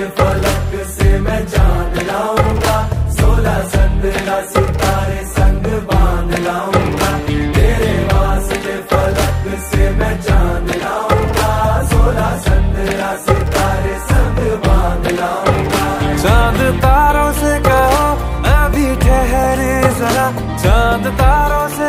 फलक से मैं चांद लाऊंगा, 16 संदरा सितारे संग बांध लाऊंगा। तेरे वास्ते फलक से मैं चांद लाऊंगा, 16 संदरा सितारे संग बांध लाऊंगा। चांद तारों से कहो अभी ठहरे जरा, चांद तारों से